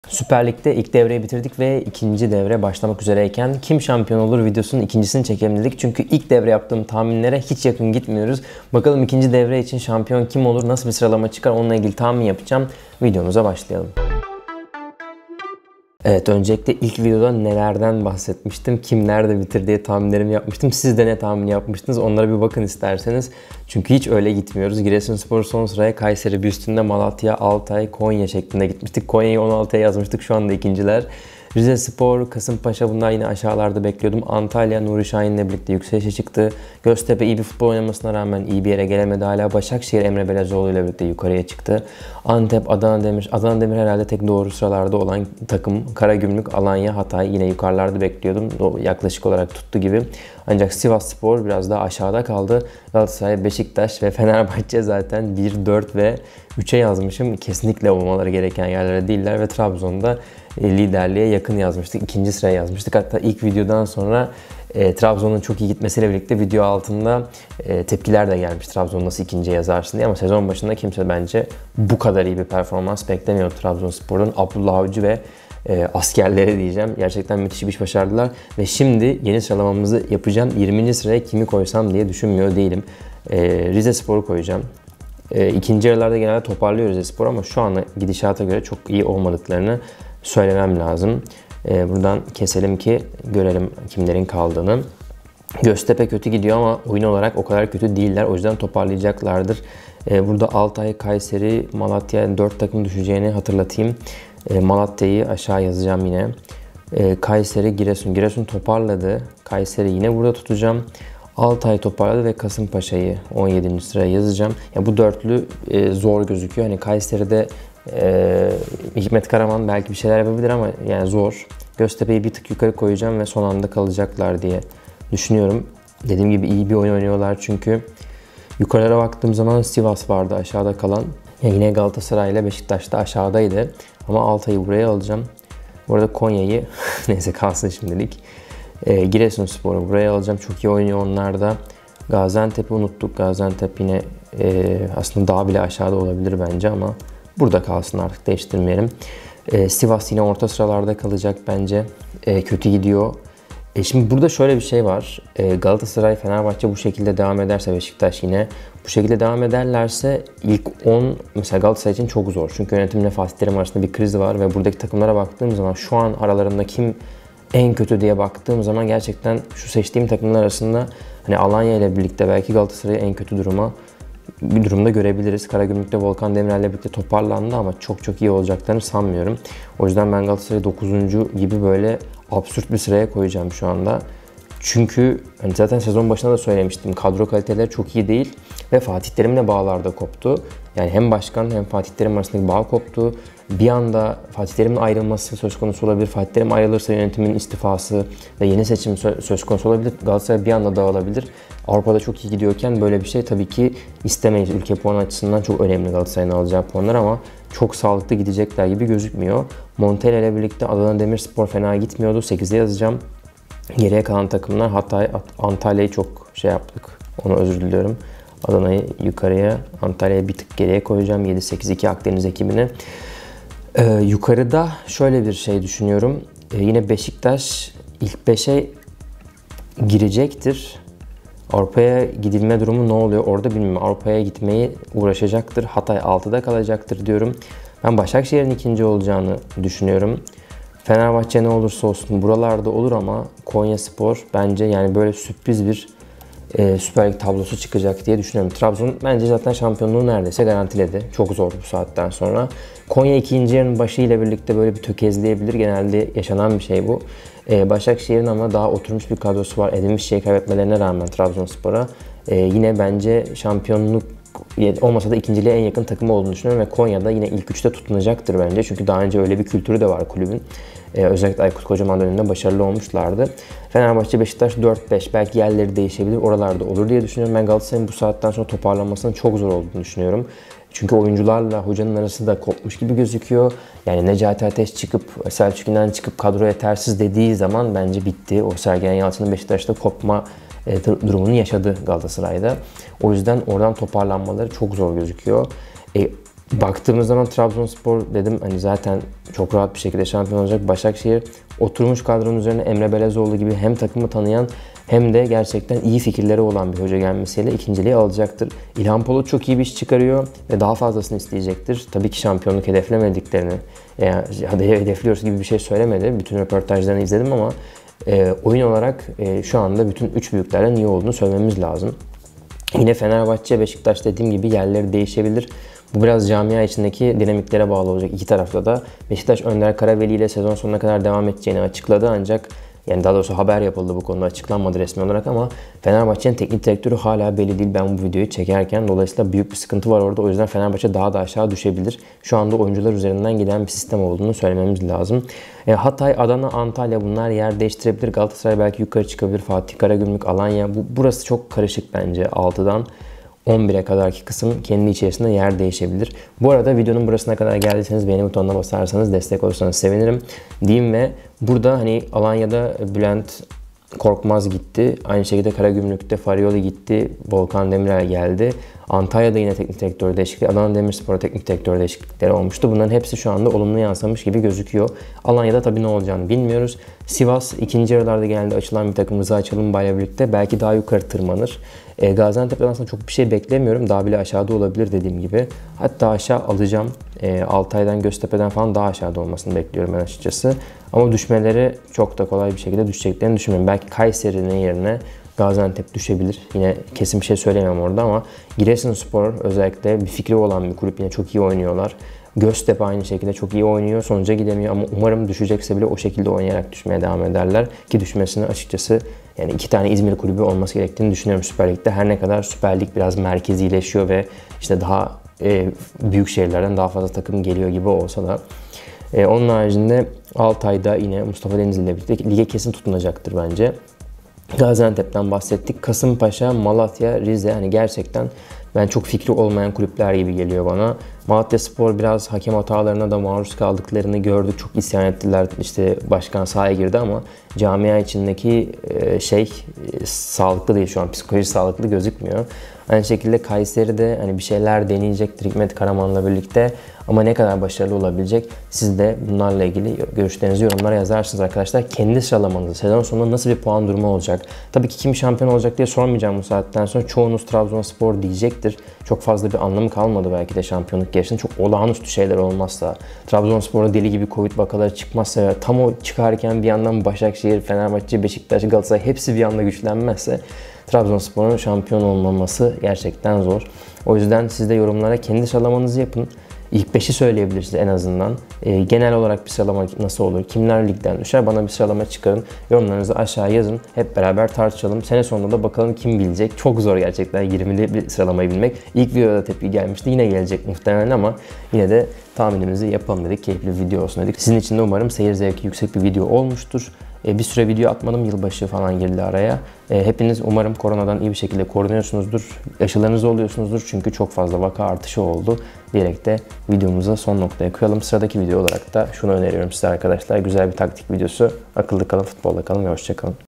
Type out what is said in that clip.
Süper Lig'de ilk devreyi bitirdik ve ikinci devre başlamak üzereyken kim şampiyon olur videosunun ikincisini çekelim dedik. Çünkü ilk devre yaptığım tahminlere hiç yakın gitmiyoruz. Bakalım ikinci devre için şampiyon kim olur, nasıl bir sıralama çıkar, onunla ilgili tahmin yapacağım. Videomuza başlayalım. Evet, öncelikle ilk videoda nelerden bahsetmiştim, kim nerede bitir diye tahminlerimi yapmıştım. Siz de ne tahmin yapmıştınız, onlara bir bakın isterseniz. Çünkü hiç öyle gitmiyoruz. Giresunspor son sıraya, Kayseri bir üstünde, Malatya, Altay, Konya şeklinde gitmiştik. Konya'yı 16'ya yazmıştık, şu anda ikinciler. Rizespor, Kasımpaşa, bunlar yine aşağılarda bekliyordum. Antalya, Nuri Şahin'le birlikte yükselişe çıktı. Göztepe iyi bir futbol oynamasına rağmen iyi bir yere gelemedi hala. Başakşehir, Emre Belezoğlu ile birlikte yukarıya çıktı. Antep, Adana Demir. Adana Demir herhalde tek doğru sıralarda olan takım. Karagümrük, Alanya, Hatay yine yukarılarda bekliyordum. O yaklaşık olarak tuttu gibi. Ancak Sivasspor biraz daha aşağıda kaldı. Galatasaray, Beşiktaş ve Fenerbahçe zaten 1, 4 ve 3'e yazmışım. Kesinlikle olmaları gereken yerlere değiller ve Trabzon'da liderliğe yakın yazmıştık. İkinci sıraya yazmıştık. Hatta ilk videodan sonra Trabzon'un çok iyi gitmesiyle birlikte video altında tepkiler de gelmiş. Trabzon nasıl ikinciye yazarsın diye, ama sezon başında kimse bence bu kadar iyi bir performans beklemiyor Trabzonspor'dan. Abdullah Avcı ve askerleri diyeceğim. Gerçekten müthiş bir iş başardılar. Ve şimdi yeni sıralamamızı yapacağım. 20. sıraya kimi koysam diye düşünmüyor değilim. Rizespor'u koyacağım. İkinci yarılarda genelde toparlıyor Rizespor ama şu an gidişata göre çok iyi olmadıklarını söylemem lazım. Buradan keselim ki görelim kimlerin kaldığını. Göztepe kötü gidiyor ama oyun olarak o kadar kötü değiller. O yüzden toparlayacaklardır. Burada Altay, Kayseri, Malatya 4 takım düşeceğini hatırlatayım. Malatya'yı aşağı yazacağım yine. Kayseri, Giresun. Giresun toparladı. Kayseri yine burada tutacağım. Altay toparladı ve Kasımpaşa'yı 17. sıraya yazacağım. Ya bu dörtlü zor gözüküyor. Hani Kayseri'de Hikmet Karaman belki bir şeyler yapabilir ama yani zor. Göztepe'yi bir tık yukarı koyacağım ve son anda kalacaklar diye düşünüyorum. Dediğim gibi iyi bir oyun oynuyorlar çünkü. Yukarılara baktığım zaman Sivas vardı aşağıda kalan. Yani yine Galatasaray ile Beşiktaş da aşağıdaydı. Ama Altay'ı buraya alacağım. Bu arada Konya'yı neyse kalsın şimdilik. Giresunspor'u buraya alacağım. Çok iyi oynuyor onlar da. Gaziantep'i unuttuk. Gaziantep yine aslında daha bile aşağıda olabilir bence ama burada kalsın, artık değiştirmeyelim. Sivas yine orta sıralarda kalacak bence. Kötü gidiyor. Şimdi burada şöyle bir şey var. Galatasaray, Fenerbahçe bu şekilde devam ederse, Beşiktaş yine bu şekilde devam ederlerse ilk 10 mesela Galatasaray için çok zor. Çünkü yönetimle Fatih Terim arasında bir kriz var ve buradaki takımlara baktığım zaman şu an aralarında kim en kötü diye baktığım zaman gerçekten şu seçtiğim takımlar arasında hani Alanya ile birlikte belki Galatasaray'ı en kötü bir durumda görebiliriz. Karagümrük'te Volkan Demirel'le birlikte toparlandı ama çok iyi olacaklarını sanmıyorum. O yüzden ben Galatasaray'ı 9. gibi böyle absürt bir sıraya koyacağım şu anda. Çünkü hani zaten sezon başında da söylemiştim. Kadro kaliteleri çok iyi değil ve Fatih Terim'le bağlar da koptu. Yani hem başkan hem Fatih Terim arasındaki bağ koptu. Bir anda Fatih Terim'in ayrılması söz konusu olabilir. Fatih Terim ayrılırsa yönetimin istifası ve yeni seçim söz konusu olabilir. Galatasaray bir anda dağılabilir. Avrupa'da çok iyi gidiyorken böyle bir şey tabii ki istemeyiz. Ülke puanı açısından çok önemli Galatasaray'ın alacağı puanlar ama çok sağlıklı gidecekler gibi gözükmüyor. Montella ile birlikte Adana Demirspor fena gitmiyordu. 8'e yazacağım. Geriye kalan takımlar, hatta Antalya'yı çok şey yaptık. Onu özür diliyorum. Adana'yı yukarıya, Antalya'yı bir tık geriye koyacağım. 7-8-2 Akdeniz ekibini. Yukarıda şöyle bir şey düşünüyorum. Yine Beşiktaş ilk 5'e girecektir. Avrupa'ya gidilme durumu ne oluyor orada bilmiyorum. Avrupa'ya gitmeyi uğraşacaktır. Hatay 6'da kalacaktır diyorum. Ben Başakşehir'in ikinci olacağını düşünüyorum. Fenerbahçe ne olursa olsun buralarda olur ama Konyaspor bence yani böyle sürpriz bir Süper Lig tablosu çıkacak diye düşünüyorum. Trabzon bence zaten şampiyonluğu neredeyse garantiledi. Çok zor bu saatten sonra. Konya ikinci yarının başı ile birlikte böyle bir tökezleyebilir. Genelde yaşanan bir şey bu. Başakşehir'in ama daha oturmuş bir kadrosu var. Edilmiş şey kaybetmelerine rağmen Trabzonspor'a yine bence şampiyonluk olmasa da ikinciliğe en yakın takım olduğunu düşünüyorum ve Konya'da yine ilk 3'te tutunacaktır bence. Çünkü daha önce öyle bir kültürü de var kulübün. Özellikle Aykut Kocaman döneminde başarılı olmuşlardı. Fenerbahçe, Beşiktaş 4-5 belki yerleri değişebilir. Oralarda olur diye düşünüyorum. Ben Galatasaray'ın bu saatten sonra toparlanmasının çok zor olduğunu düşünüyorum. Çünkü oyuncularla hocanın arası da kopmuş gibi gözüküyor. Yani Necati Ateş çıkıp, Selçuk İnan çıkıp kadro yetersiz dediği zaman bence bitti. O Sergen Yalçın'ın Beşiktaş'ta kopma durumunu yaşadı Galatasaray'da. O yüzden oradan toparlanmaları çok zor gözüküyor. Baktığımız zaman Trabzonspor dedim hani zaten çok rahat bir şekilde şampiyon olacak. Başakşehir oturmuş kadronun üzerine Emre Belezoğlu gibi hem takımı tanıyan hem de gerçekten iyi fikirleri olan bir hoca gelmesiyle ikinciliği alacaktır. İlhan Palut çok iyi bir iş çıkarıyor ve daha fazlasını isteyecektir. Tabii ki şampiyonluk hedeflemediklerini, hedefliyoruz gibi bir şey söylemedi. Bütün röportajlarını izledim ama oyun olarak şu anda bütün üç büyüklerden iyi olduğunu söylememiz lazım. Yine Fenerbahçe, Beşiktaş dediğim gibi yerleri değişebilir. Bu biraz camia içindeki dinamiklere bağlı olacak iki tarafta da. Beşiktaş Önder Karaveli ile sezon sonuna kadar devam edeceğini açıkladı ancak yani daha doğrusu haber yapıldı, bu konuda açıklanmadı resmi olarak ama Fenerbahçe'nin teknik direktörü hala belli değil ben bu videoyu çekerken. Dolayısıyla büyük bir sıkıntı var orada. O yüzden Fenerbahçe daha da aşağı düşebilir. Şu anda oyuncular üzerinden giden bir sistem olduğunu söylememiz lazım. Hatay, Adana, Antalya bunlar yer değiştirebilir. Galatasaray belki yukarı çıkabilir. Fatih Karagümrük, Alanya. Burası çok karışık bence. 6'dan 11'e kadarki kısım kendi içerisinde yer değişebilir. Bu arada videonun burasına kadar geldiyseniz beğeni butonuna basarsanız, destek olursanız sevinirim diyeyim ve burada hani Alanya'da Bülent Korkmaz gitti. Aynı şekilde Karagümrük'te Farioli gitti. Volkan Demirel geldi. Antalya'da yine teknik direktör değişikliği, Adana Demirspor'da teknik direktör değişiklikleri olmuştu. Bunların hepsi şu anda olumlu yansımış gibi gözüküyor. Alanya'da tabii ne olacağını bilmiyoruz. Sivas ikinci yarılarda geldi. Açılan bir takım Rıza Çalınbay'la birlikte belki daha yukarı tırmanır. Gaziantep'ten aslında çok bir şey beklemiyorum. Daha bile aşağıda olabilir dediğim gibi. Hatta aşağı alacağım. Altay'dan, Göztepe'den falan daha aşağıda olmasını bekliyorum ben açıkçası. Ama düşmeleri çok da kolay bir şekilde düşeceklerini düşünmüyorum. Belki Kayseri'nin yerine Gaziantep düşebilir. Yine kesin bir şey söyleyemem orada ama Giresunspor özellikle bir fikri olan bir kulüp. Yine çok iyi oynuyorlar. Göztepe aynı şekilde çok iyi oynuyor. Sonuca gidemiyor ama umarım düşecekse bile o şekilde oynayarak düşmeye devam ederler. Ki düşmesini açıkçası yani iki tane İzmir kulübü olması gerektiğini düşünüyorum Süper Lig'de. Her ne kadar Süper Lig biraz merkezileşiyor ve işte daha büyük şehirlerden daha fazla takım geliyor gibi olsa da. Onun haricinde Altay'da yine Mustafa Denizli ile birlikte lige kesin tutunacaktır bence. Gaziantep'ten bahsettik. Kasımpaşa, Malatya, Rize hani gerçekten ben çok fikri olmayan kulüpler gibi geliyor bana. Malatyaspor biraz hakem hatalarına da maruz kaldıklarını gördük. Çok isyan ettiler. İşte başkan sahaya girdi ama camia içindeki sağlıklı değil şu an. Psikoloji sağlıklı gözükmüyor. Aynı şekilde Kayseri'de hani bir şeyler deneyecektir Hikmet Karaman'la birlikte. Ama ne kadar başarılı olabilecek? Siz de bunlarla ilgili görüşlerinizi yorumlara yazarsınız arkadaşlar. Kendi sıralamanızı, sezon sonunda nasıl bir puan durumu olacak? Tabii ki kim şampiyon olacak diye sormayacağım bu saatten sonra. Çoğunuz Trabzonspor diyecektir. Çok fazla bir anlamı kalmadı belki de şampiyonluk yarışında. Çok olağanüstü şeyler olmazsa, Trabzonspor'da deli gibi Covid vakaları çıkmazsa, tam o çıkarken bir yandan Başakşehir, Fenerbahçe, Beşiktaş, Galatasaray hepsi bir anda güçlenmezse Trabzonspor'un şampiyon olmaması gerçekten zor. O yüzden siz de yorumlara kendi sıralamanızı yapın. İlk 5'i söyleyebilirsiniz en azından. Genel olarak bir sıralama nasıl olur? Kimler ligden düşer? Bana bir sıralama çıkarın. Yorumlarınızı aşağı yazın. Hep beraber tartışalım. Sene sonunda da bakalım kim bilecek. Çok zor gerçekten 20'li bir sıralamayı bilmek. İlk videoda tepki gelmişti. Yine gelecek muhtemelen ama yine de tahminimizi yapalım dedik. Keyifli bir video olsun dedik. Sizin için de umarım seyir zevki yüksek bir video olmuştur. Bir süre video atmadım. Yılbaşı falan girdi araya. Hepiniz umarım koronadan iyi bir şekilde korunuyorsunuzdur. Aşılarınızı oluyorsunuzdur. Çünkü çok fazla vaka artışı oldu. Diyerek de videomuza son noktaya koyalım. Sıradaki video olarak da şunu öneriyorum size arkadaşlar. Güzel bir taktik videosu. Akıllı kalın, futbolda kalın ve hoşça kalın.